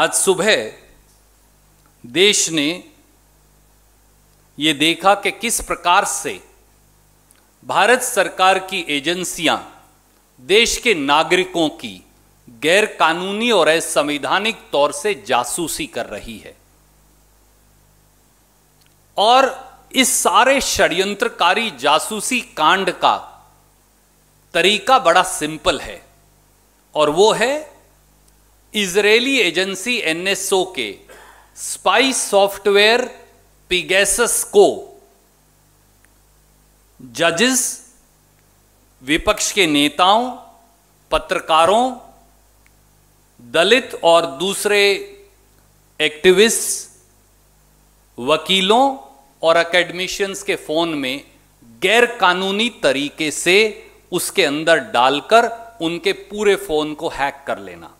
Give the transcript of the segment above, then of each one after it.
आज सुबह देश ने ये देखा कि किस प्रकार से भारत सरकार की एजेंसियां देश के नागरिकों की गैर कानूनी और असंवैधानिक तौर से जासूसी कर रही है। और इस सारे षड्यंत्रकारी जासूसी कांड का तरीका बड़ा सिंपल है और वो है इजरायली एजेंसी एनएसओ के स्पाई सॉफ्टवेयर पिगैसस को जजेस, विपक्ष के नेताओं, पत्रकारों, दलित और दूसरे एक्टिविस्ट, वकीलों और एकेडमिशियंस के फोन में गैर कानूनी तरीके से उसके अंदर डालकर उनके पूरे फोन को हैक कर लेना।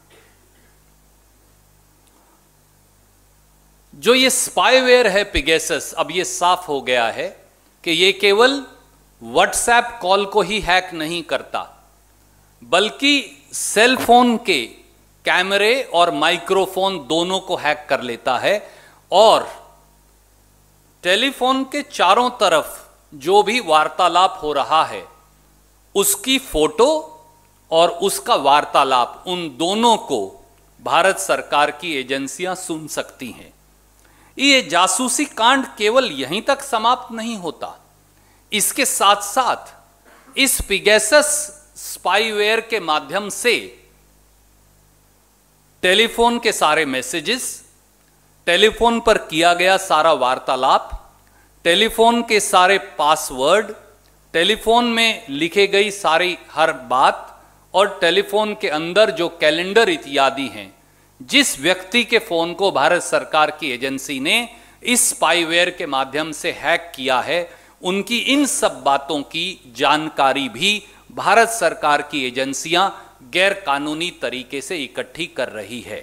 जो ये स्पाईवेयर है पिगैसस, अब ये साफ हो गया है कि ये केवल व्हाट्सएप कॉल को ही हैक नहीं करता, बल्कि सेल फोन के कैमरे और माइक्रोफोन दोनों को हैक कर लेता है और टेलीफोन के चारों तरफ जो भी वार्तालाप हो रहा है उसकी फोटो और उसका वार्तालाप, उन दोनों को भारत सरकार की एजेंसियां सुन सकती हैं। ये जासूसी कांड केवल यहीं तक समाप्त नहीं होता, इसके साथ साथ इस पिगैसस स्पाईवेयर के माध्यम से टेलीफोन के सारे मैसेजेस, टेलीफोन पर किया गया सारा वार्तालाप, टेलीफोन के सारे पासवर्ड, टेलीफोन में लिखे गई सारी हर बात और टेलीफोन के अंदर जो कैलेंडर इत्यादि हैं, जिस व्यक्ति के फोन को भारत सरकार की एजेंसी ने इस स्पाईवेयर के माध्यम से हैक किया है, उनकी इन सब बातों की जानकारी भी भारत सरकार की एजेंसियां गैर कानूनी तरीके से इकट्ठी कर रही है।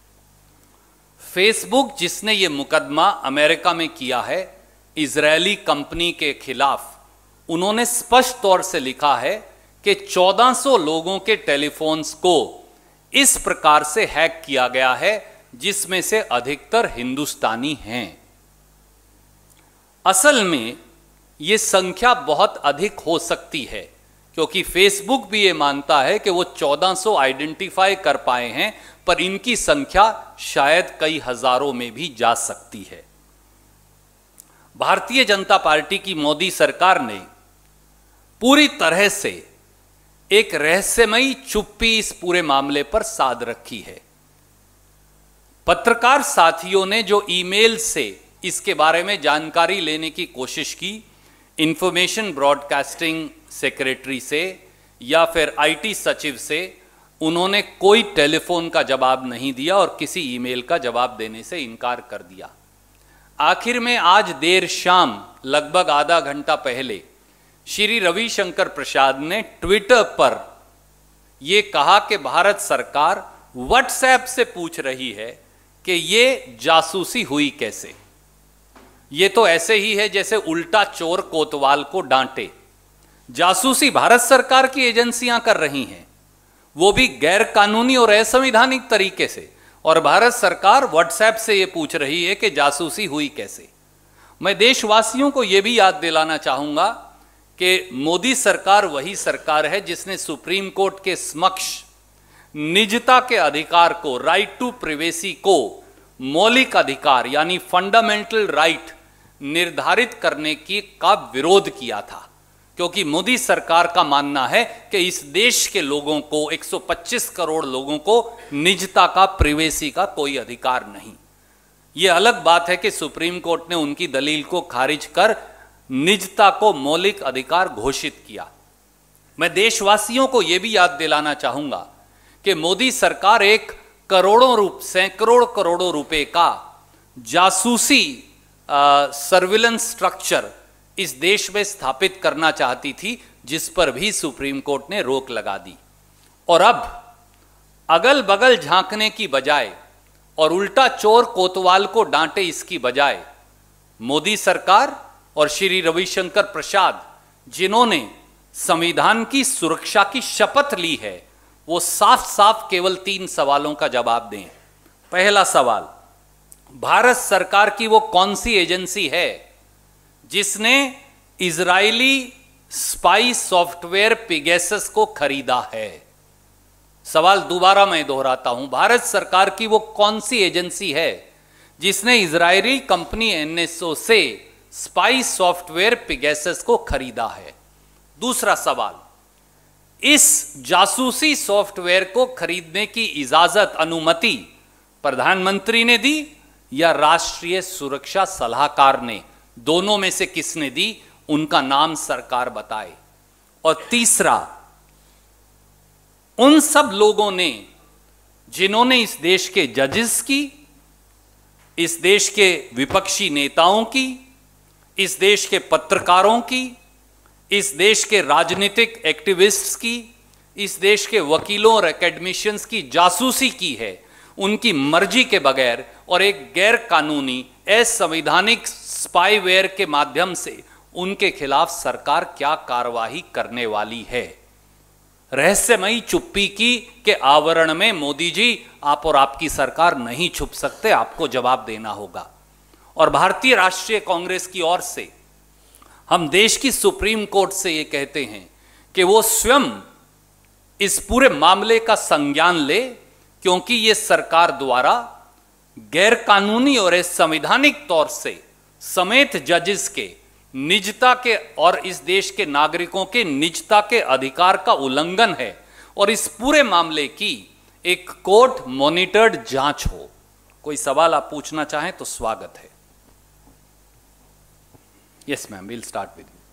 फेसबुक, जिसने ये मुकदमा अमेरिका में किया है इजरायली कंपनी के खिलाफ, उन्होंने स्पष्ट तौर से लिखा है कि 1400 लोगों के टेलीफोन्स को इस प्रकार से हैक किया गया है, जिसमें से अधिकतर हिंदुस्तानी हैं। असल में यह संख्या बहुत अधिक हो सकती है, क्योंकि फेसबुक भी यह मानता है कि वो 1400 आइडेंटिफाई कर पाए हैं, पर इनकी संख्या शायद कई हजारों में भी जा सकती है। भारतीय जनता पार्टी की मोदी सरकार ने पूरी तरह से एक रहस्यमयी चुप्पी इस पूरे मामले पर साध रखी है। पत्रकार साथियों ने जो ईमेल से इसके बारे में जानकारी लेने की कोशिश की, इंफॉर्मेशन ब्रॉडकास्टिंग सेक्रेटरी से या फिर आईटी सचिव से, उन्होंने कोई टेलीफोन का जवाब नहीं दिया और किसी ईमेल का जवाब देने से इनकार कर दिया। आखिर में आज देर शाम लगभग आधा घंटा पहले श्री रविशंकर प्रसाद ने ट्विटर पर यह कहा कि भारत सरकार व्हाट्सएप से पूछ रही है कि यह जासूसी हुई कैसे। यह तो ऐसे ही है जैसे उल्टा चोर कोतवाल को डांटे। जासूसी भारत सरकार की एजेंसियां कर रही हैं, वो भी गैर कानूनी और असंवैधानिक तरीके से, और भारत सरकार व्हाट्सएप से यह पूछ रही है कि जासूसी हुई कैसे। मैं देशवासियों को यह भी याद दिलाना चाहूंगा कि मोदी सरकार वही सरकार है जिसने सुप्रीम कोर्ट के समक्ष निजता के अधिकार को, राइट टू प्राइवेसी को मौलिक अधिकार यानी फंडामेंटल राइट निर्धारित करने का विरोध किया था, क्योंकि मोदी सरकार का मानना है कि इस देश के लोगों को, 125 करोड़ लोगों को निजता का, प्राइवेसी का कोई अधिकार नहीं। यह अलग बात है कि सुप्रीम कोर्ट ने उनकी दलील को खारिज कर निजता को मौलिक अधिकार घोषित किया। मैं देशवासियों को यह भी याद दिलाना चाहूंगा कि मोदी सरकार एक सैकड़ों करोड़ों रुपए का जासूसी सर्विलेंस स्ट्रक्चर इस देश में स्थापित करना चाहती थी, जिस पर भी सुप्रीम कोर्ट ने रोक लगा दी। और अब अगल बगल झांकने की बजाय और उल्टा चोर कोतवाल को डांटे इसकी बजाय, मोदी सरकार और श्री रविशंकर प्रसाद, जिन्होंने संविधान की सुरक्षा की शपथ ली है, वो साफ साफ केवल 3 सवालों का जवाब दें। पहला सवाल, भारत सरकार की वो कौन सी एजेंसी है जिसने इजरायली स्पाई सॉफ्टवेयर पिगेसस को खरीदा है? सवाल दोबारा मैं दोहराता हूं, भारत सरकार की वो कौन सी एजेंसी है जिसने इजरायली कंपनी एनएसओ से स्पाई सॉफ्टवेयर पिगेसस को खरीदा है? दूसरा सवाल, इस जासूसी सॉफ्टवेयर को खरीदने की इजाजत, अनुमति प्रधानमंत्री ने दी या राष्ट्रीय सुरक्षा सलाहकार ने? दोनों में से किसने दी? उनका नाम सरकार बताए। और तीसरा, उन सब लोगों ने जिन्होंने इस देश के जजेस की, इस देश के विपक्षी नेताओं की, इस देश के पत्रकारों की, इस देश के राजनीतिक एक्टिविस्ट्स की, इस देश के वकीलों और एकेडमिशियंस की जासूसी की है, उनकी मर्जी के बगैर और एक गैर कानूनी असंवैधानिक स्पाईवेयर के माध्यम से उनके खिलाफ सरकार क्या कार्रवाई करने वाली है? रहस्यमयी चुप्पी की के आवरण में मोदी जी, आप और आपकी सरकार नहीं छुप सकते, आपको जवाब देना होगा। और भारतीय राष्ट्रीय कांग्रेस की ओर से हम देश की सुप्रीम कोर्ट से यह कहते हैं कि वो स्वयं इस पूरे मामले का संज्ञान ले, क्योंकि यह सरकार द्वारा गैरकानूनी और असंवैधानिक तौर से समेत जजेस के निजता के और इस देश के नागरिकों के निजता के अधिकार का उल्लंघन है और इस पूरे मामले की एक कोर्ट मॉनिटर्ड जांच हो। कोई सवाल आप पूछना चाहें तो स्वागत है। Yes ma'am, will start with you.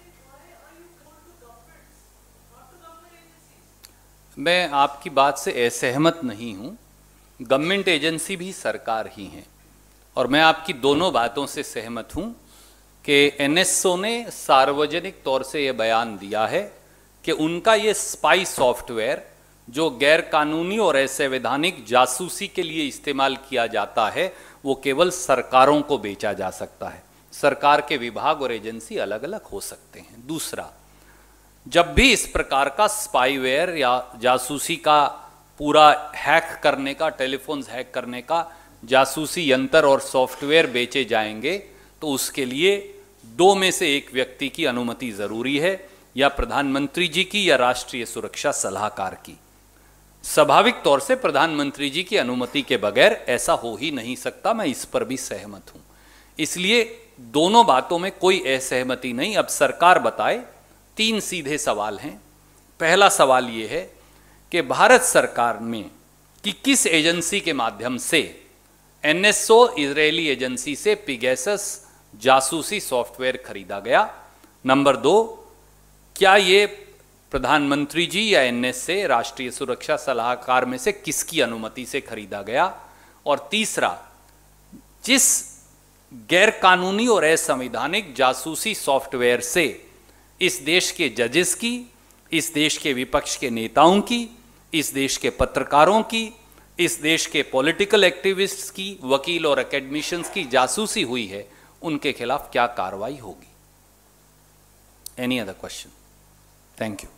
मैं आपकी बात से असहमत नहीं हूं। गवर्नमेंट एजेंसी भी सरकार ही है और मैं आपकी दोनों बातों से सहमत हूं कि एनएसओ ने सार्वजनिक तौर से यह बयान दिया है कि उनका ये स्पाई सॉफ्टवेयर जो गैर कानूनी और असंवैधानिक जासूसी के लिए इस्तेमाल किया जाता है, वो केवल सरकारों को बेचा जा सकता है। सरकार के विभाग और एजेंसी अलग अलग हो सकते हैं। दूसरा, जब भी इस प्रकार का स्पाईवेयर या जासूसी का पूरा हैक करने का, टेलीफोन्स हैक करने का जासूसी यंत्र और सॉफ्टवेयर बेचे जाएंगे तो उसके लिए दो में से एक व्यक्ति की अनुमति जरूरी है, या प्रधानमंत्री जी की या राष्ट्रीय सुरक्षा सलाहकार की। स्वाभाविक तौर से प्रधानमंत्री जी की अनुमति के बगैर ऐसा हो ही नहीं सकता, मैं इस पर भी सहमत हूं। इसलिए दोनों बातों में कोई असहमति नहीं। अब सरकार बताए। 3 सीधे सवाल हैं। पहला सवाल यह है कि भारत सरकार में कि किस एजेंसी के माध्यम से एनएसओ इजरायली एजेंसी से पिगेसस जासूसी सॉफ्टवेयर खरीदा गया। नंबर 2, क्या ये प्रधानमंत्री जी या एनएसए राष्ट्रीय सुरक्षा सलाहकार में से किसकी अनुमति से खरीदा गया? और तीसरा, जिस गैर कानूनी और असंवैधानिक जासूसी सॉफ्टवेयर से इस देश के जजेस की, इस देश के विपक्ष के नेताओं की, इस देश के पत्रकारों की, इस देश के पॉलिटिकल एक्टिविस्ट्स की, वकील और एकेडमिशियंस की जासूसी हुई है, उनके खिलाफ क्या कार्रवाई होगी? Any other question? Thank you.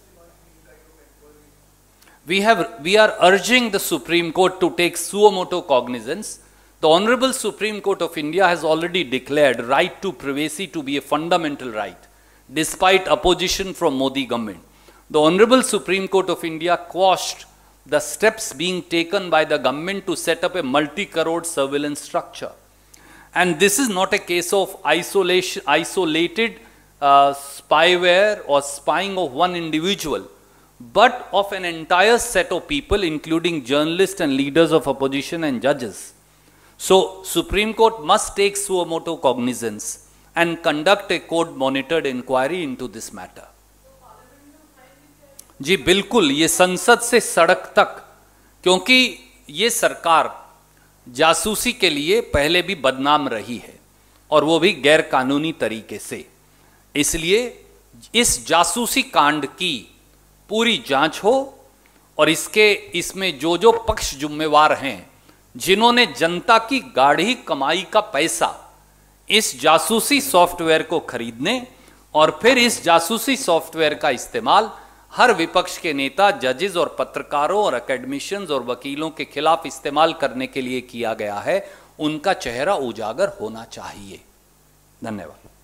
We are urging the Supreme Court to take suo motu cognizance. The Honorable Supreme Court of India has already declared right to privacy to be a fundamental right, despite opposition from Modi government. The Honorable Supreme Court of India quashed the steps being taken by the government to set up a multi-crore surveillance structure. And this is not a case of isolated spyware or spying of one individual, but of an entire set of people, including journalists and leaders of opposition and judges. So, Supreme Court must take suo motu cognizance and conduct a court-monitored inquiry into this matter. जी बिल्कुल, ये संसद से सड़क तक, क्योंकि ये सरकार जासूसी के लिए पहले भी बदनाम रही है और वो भी गैर कानूनी तरीके से। इसलिए इस जासूसी कांड की पूरी जांच हो और इसमें जो जो पक्ष जिम्मेवार हैं, जिन्होंने जनता की गाढ़ी कमाई का पैसा इस जासूसी सॉफ्टवेयर को खरीदने और फिर इस जासूसी सॉफ्टवेयर का इस्तेमाल हर विपक्ष के नेता, जजेस और पत्रकारों और एकेडमिशियंस और वकीलों के खिलाफ इस्तेमाल करने के लिए किया गया है, उनका चेहरा उजागर होना चाहिए। धन्यवाद।